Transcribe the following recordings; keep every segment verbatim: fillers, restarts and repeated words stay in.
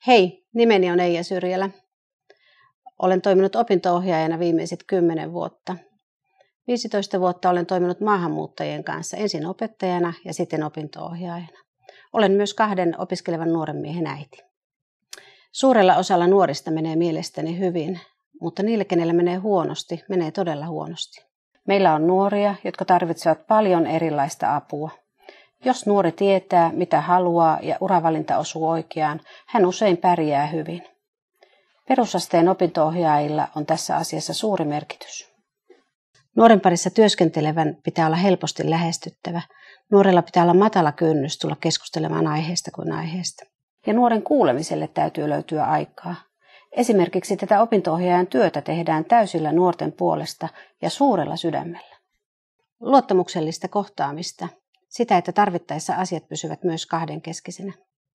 Hei, nimeni on Eija Syrjälä. Olen toiminut opinto-ohjaajana viimeiset kymmenen vuotta. viisitoista vuotta olen toiminut maahanmuuttajien kanssa, ensin opettajana ja sitten opinto-ohjaajana. Olen myös kahden opiskelevan nuoren miehen äiti. Suurella osalla nuorista menee mielestäni hyvin, mutta niille, kenellä menee huonosti, menee todella huonosti. Meillä on nuoria, jotka tarvitsevat paljon erilaista apua. Jos nuori tietää, mitä haluaa ja uravalinta osuu oikeaan, hän usein pärjää hyvin. Perusasteen opinto-ohjaajilla on tässä asiassa suuri merkitys. Nuoren parissa työskentelevän pitää olla helposti lähestyttävä. Nuorella pitää olla matala kynnys tulla keskustelemaan aiheesta kuin aiheesta. Ja nuoren kuulemiselle täytyy löytyä aikaa. Esimerkiksi tätä opinto-ohjaajan työtä tehdään täysillä nuorten puolesta ja suurella sydämellä. Luottamuksellista kohtaamista. Sitä, että tarvittaessa asiat pysyvät myös kahdenkeskisenä.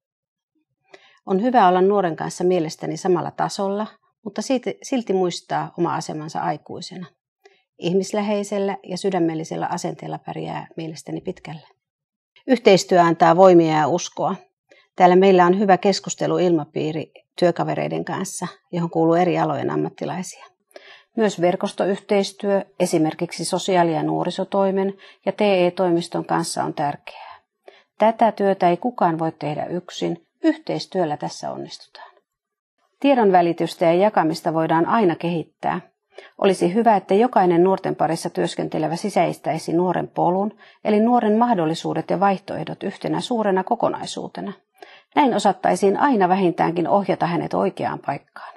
On hyvä olla nuoren kanssa mielestäni samalla tasolla, mutta silti muistaa oma asemansa aikuisena. Ihmisläheisellä ja sydämellisellä asenteella pärjää mielestäni pitkälle. Yhteistyö antaa voimia ja uskoa. Täällä meillä on hyvä keskusteluilmapiiri työkavereiden kanssa, johon kuuluu eri alojen ammattilaisia. Myös verkostoyhteistyö, esimerkiksi sosiaali- ja nuorisotoimen ja T E-toimiston kanssa on tärkeää. Tätä työtä ei kukaan voi tehdä yksin, yhteistyöllä tässä onnistutaan. Tiedon välitystä ja jakamista voidaan aina kehittää. Olisi hyvä, että jokainen nuorten parissa työskentelevä sisäistäisi nuoren polun, eli nuoren mahdollisuudet ja vaihtoehdot yhtenä suurena kokonaisuutena. Näin osattaisiin aina vähintäänkin ohjata hänet oikeaan paikkaan.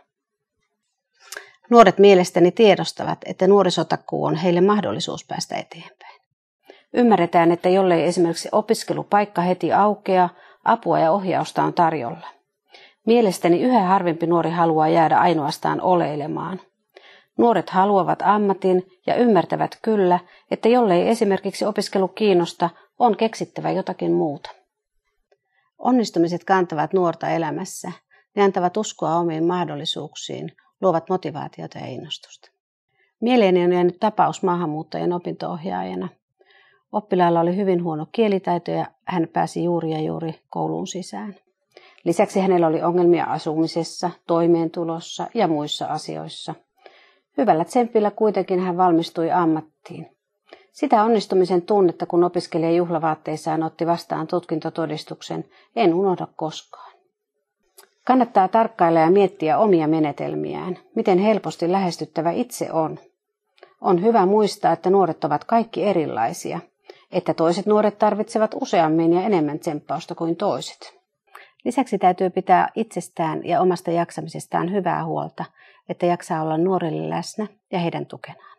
Nuoret mielestäni tiedostavat, että nuorisotakuu on heille mahdollisuus päästä eteenpäin. Ymmärretään, että jollei esimerkiksi opiskelupaikka heti aukea, apua ja ohjausta on tarjolla. Mielestäni yhä harvempi nuori haluaa jäädä ainoastaan oleilemaan. Nuoret haluavat ammatin ja ymmärtävät kyllä, että jollei esimerkiksi opiskelu kiinnosta, on keksittävä jotakin muuta. Onnistumiset kantavat nuorta elämässä. Ne antavat uskoa omiin mahdollisuuksiin, luovat motivaatiota ja innostusta. Mieleeni on jäänyt tapaus maahanmuuttajien opinto-ohjaajana. Oppilaalla oli hyvin huono kielitaito ja hän pääsi juuri ja juuri kouluun sisään. Lisäksi hänellä oli ongelmia asumisessa, toimeentulossa ja muissa asioissa. Hyvällä tsempillä kuitenkin hän valmistui ammattiin. Sitä onnistumisen tunnetta, kun opiskelija juhlavaatteissaan otti vastaan tutkintotodistuksen, en unohda koskaan. Kannattaa tarkkailla ja miettiä omia menetelmiään, miten helposti lähestyttävä itse on. On hyvä muistaa, että nuoret ovat kaikki erilaisia, että toiset nuoret tarvitsevat useammin ja enemmän tsemppausta kuin toiset. Lisäksi täytyy pitää itsestään ja omasta jaksamisestaan hyvää huolta, että jaksaa olla nuorille läsnä ja heidän tukenaan.